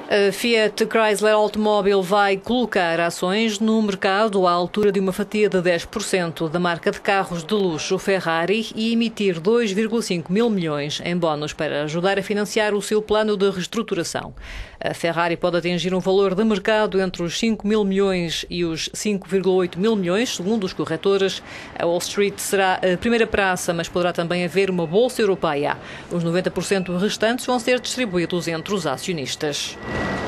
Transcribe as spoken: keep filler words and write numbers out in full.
A Fiat Chrysler Automóvel vai colocar ações no mercado à altura de uma fatia de dez por cento da marca de carros de luxo Ferrari e emitir dois vírgula cinco mil milhões em bónus para ajudar a financiar o seu plano de reestruturação. A Ferrari pode atingir um valor de mercado entre os cinco mil milhões e os cinco vírgula oito mil milhões, segundo os corretores. A Wall Street será a primeira praça, mas poderá também haver uma bolsa europeia. Os noventa por cento restantes vão ser distribuídos entre os acionistas.